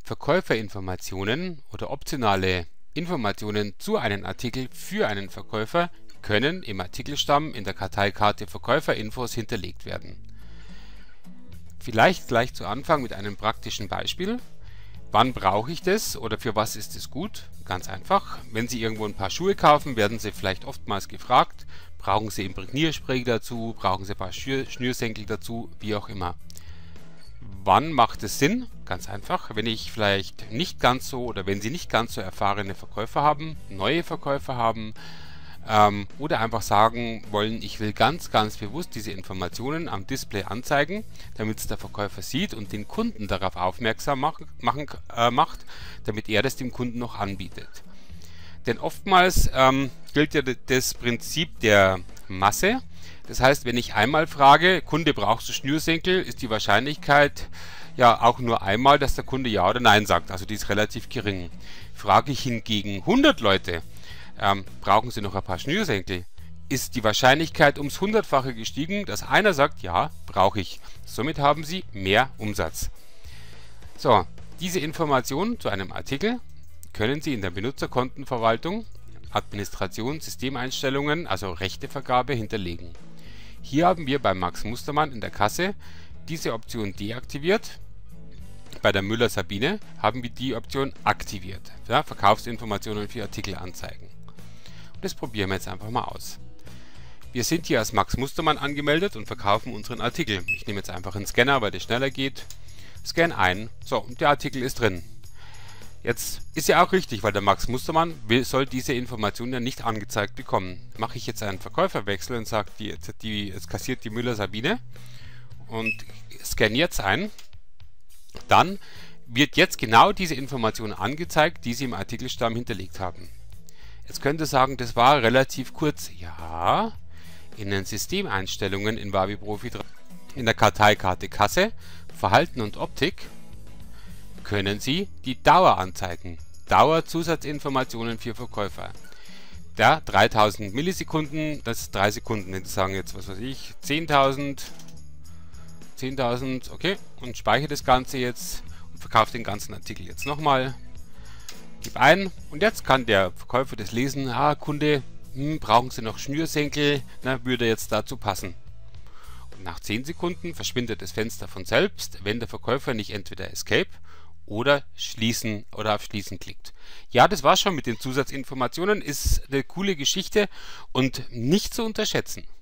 Verkäuferinformationen oder optionale Informationen zu einem Artikel für einen Verkäufer können im Artikelstamm in der Karteikarte Verkäuferinfos hinterlegt werden. Vielleicht gleich zu Anfang mit einem praktischen Beispiel. Wann brauche ich das oder für was ist es gut? Ganz einfach. Wenn Sie irgendwo ein paar Schuhe kaufen, werden Sie vielleicht oftmals gefragt, brauchen Sie Imprägnierspray dazu, brauchen Sie ein paar Schnürsenkel dazu, wie auch immer. Wann macht es Sinn? Ganz einfach, wenn ich vielleicht nicht ganz so oder wenn Sie nicht ganz so erfahrene Verkäufer haben, neue Verkäufer haben oder einfach sagen wollen, ich will ganz bewusst diese Informationen am Display anzeigen, damit es der Verkäufer sieht und den Kunden darauf aufmerksam macht, damit er das dem Kunden noch anbietet. Denn oftmals gilt ja das Prinzip der Masse. Das heißt, wenn ich einmal frage, Kunde, brauchst du Schnürsenkel, ist die Wahrscheinlichkeit ja auch nur einmal, dass der Kunde Ja oder Nein sagt. Also die ist relativ gering. Frage ich hingegen 100 Leute, brauchen Sie noch ein paar Schnürsenkel, ist die Wahrscheinlichkeit ums 100-fache gestiegen, dass einer sagt, ja, brauche ich. Somit haben Sie mehr Umsatz. So, diese Informationen zu einem Artikel können Sie in der Benutzerkontenverwaltung, Administration, Systemeinstellungen, also Rechtevergabe hinterlegen. Hier haben wir bei Max Mustermann in der Kasse diese Option deaktiviert. Bei der Müller-Sabine haben wir die Option aktiviert. Ja, Verkaufsinformationen für Artikel anzeigen. Und das probieren wir jetzt einfach mal aus. Wir sind hier als Max Mustermann angemeldet und verkaufen unseren Artikel. Ich nehme jetzt einfach einen Scanner, weil das schneller geht. Scan ein. So, und der Artikel ist drin. Jetzt ist ja auch richtig, weil der Max Mustermann soll diese Information ja nicht angezeigt bekommen. Mache ich jetzt einen Verkäuferwechsel und sage, jetzt kassiert die Müller-Sabine und scanne jetzt ein, dann wird jetzt genau diese Information angezeigt, die Sie im Artikelstamm hinterlegt haben. Jetzt könnt ihr sagen, das war relativ kurz. Ja, in den Systemeinstellungen in Wavi Profi 3, in der Karteikarte Kasse, Verhalten und Optik, können Sie die Dauer anzeigen. Dauerzusatzinformationen für Verkäufer. Da 3000 Millisekunden, das ist 3 Sekunden. Die sagen jetzt, was weiß ich, 10.000, okay, und speichere das Ganze jetzt und verkaufe den ganzen Artikel jetzt nochmal. Gib ein und jetzt kann der Verkäufer das lesen. Ah, Kunde, brauchen Sie noch Schnürsenkel? Na, würde jetzt dazu passen. Und nach 10 Sekunden verschwindet das Fenster von selbst, wenn der Verkäufer nicht entweder Escape oder Schließen oder auf Schließen klickt. Ja, das war's schon mit den Zusatzinformationen. Ist eine coole Geschichte und nicht zu unterschätzen.